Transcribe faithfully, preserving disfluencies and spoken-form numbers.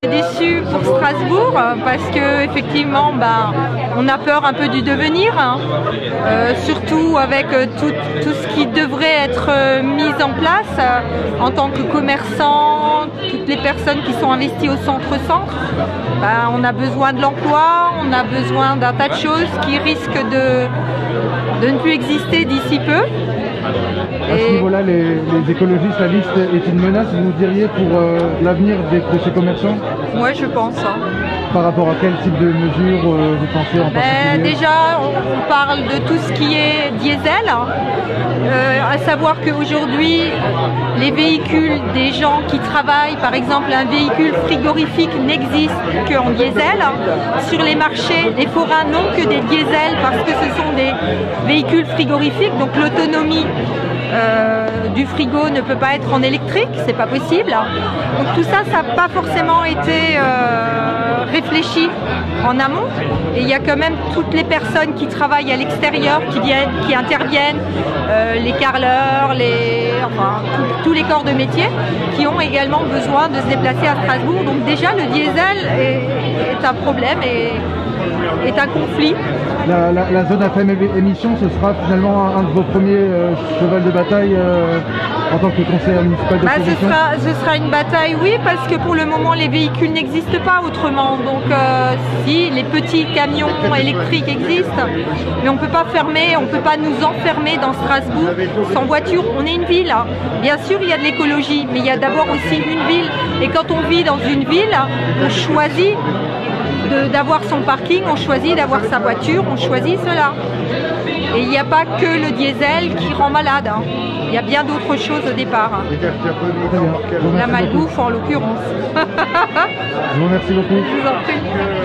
Déçu pour Strasbourg parce que effectivement bah, on a peur un peu du devenir, hein. euh, surtout avec tout, tout ce qui devrait être mis en place euh, en tant que commerçant, toutes les personnes qui sont investies au centre-centre. Bah, on a besoin de l'emploi, on a besoin d'un tas de choses qui risquent de, de ne plus exister d'ici peu. À ce niveau-là, les, les écologistes, la liste est une menace, vous diriez, pour euh, l'avenir de, de ces commerçants? Moi, je pense. Hein. Par rapport à quel type de mesures euh, vous pensez en ben, particulier? Déjà, on, on parle de tout ce qui est diesel, hein. euh, à savoir qu'aujourd'hui, les véhicules des gens qui travaillent, par exemple, un véhicule frigorifique n'existe qu'en diesel. Sur les marchés, les forains n'ont que des diesels parce que ce sont des véhicules frigorifiques, donc l'autonomie Euh, du frigo ne peut pas être en électrique, c'est pas possible. Donc tout ça, ça n'a pas forcément été euh, réfléchi en amont. Et il y a quand même toutes les personnes qui travaillent à l'extérieur, qui viennent, qui interviennent, euh, les carreleurs, les, enfin tous les corps de métier, qui ont également besoin de se déplacer à Strasbourg. Donc déjà le diesel est, est un problème et est un conflit. La, la, la zone à faible émission, ce sera finalement un, un de vos premiers euh, chevals de bataille euh, en tant que conseiller municipal de bah, ce, sera, ce sera une bataille, oui, parce que pour le moment, les véhicules n'existent pas autrement. Donc, euh, si les petits camions électriques existent, mais on ne peut pas fermer, on ne peut pas nous enfermer dans Strasbourg sans voiture. On est une ville. Hein. Bien sûr, il y a de l'écologie, mais il y a d'abord aussi une ville. Et quand on vit dans une ville, on choisit d'avoir son parking, on choisit d'avoir sa voiture, on choisit cela. Et il n'y a pas que le diesel qui rend malade, hein. Il y a bien d'autres choses au départ. Hein. La malbouffe en l'occurrence. Je vous remercie beaucoup. Je vous en prie.